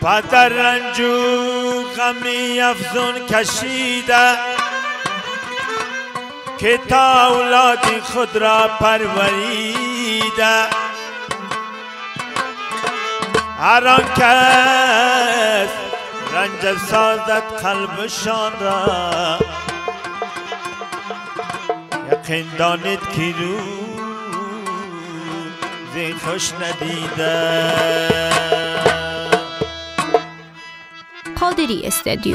پدر رنجو غمی افزون کشیده که تا اولاد خود را پروریده. هر آن کس رنج سازد قلبشان را، یقین دانید که روزی خوش ندیده. قادری استودیو.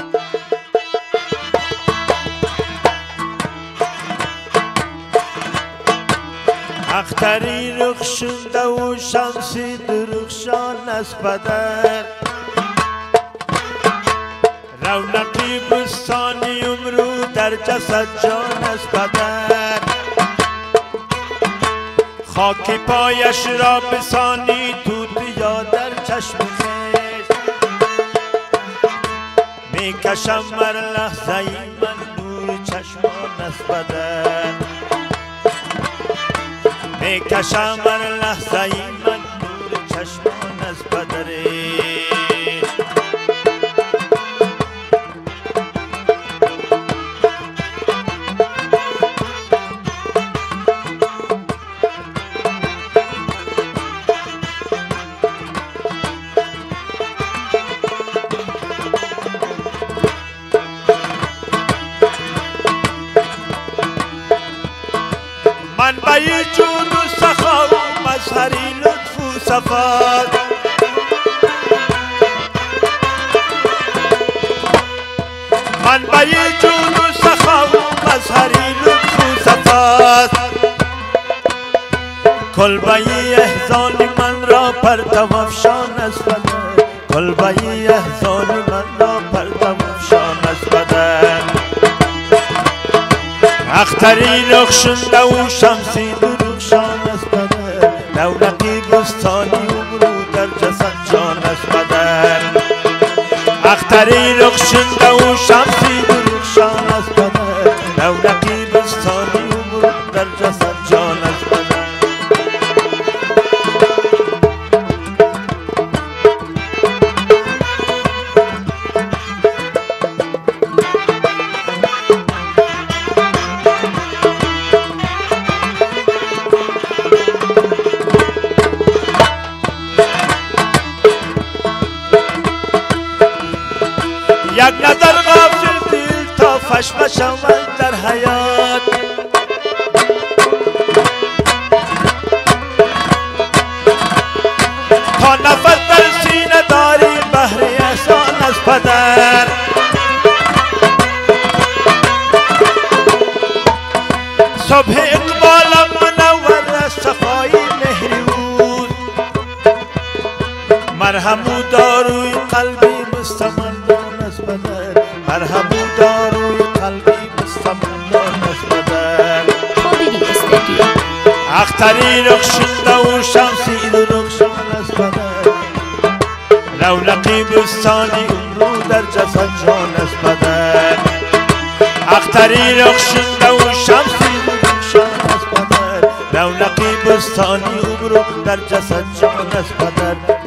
اختری رخشنده و شمسی درخشان از پدر، رونقی بستانی امرو در جسد جان از پدر. خاک پایش را بسانی توتیا در چشمش، میکشم مر لحظه ای من نور چشمان از پدر، میکشم مر لحظه ای من نور چشمان از پدری. منبعی جود و سخا و مظهری لطف و صفات، منبعی جود و سخا و مظهری لطف و صفات. کلبه‌ی احزان من را پرتو افشان از پدر، کلبه‌ی احزان من را پرتو افشان از پدر. اختری رخشنده و شمسی درخشان از پدر، رونقی بستانی امرو در جسد جان از پدر. اختری رخشنده و شمسی درخشان از پدر، رونقی بستانی امرو در جسد جان از پدر. یک نظر غافل دل تا فشفشم در حیات، تا نفس در سینه داری بحر احسان از پدر. صبح اقبالم منور از صفای مهریوز، مرهمو داروی قلبی مستمندان از پدر، مرهمو داروی قلبی مستمندان از پدر. قادری استودیو. اختری رخشنده و شمسی درخشان از پدر، رونقی بستانی امرو در جسد جان از پدر. اختری رخشنده و شمسی درخشان از پدر، رونقی بستانی امرو در جسد جان از پدر.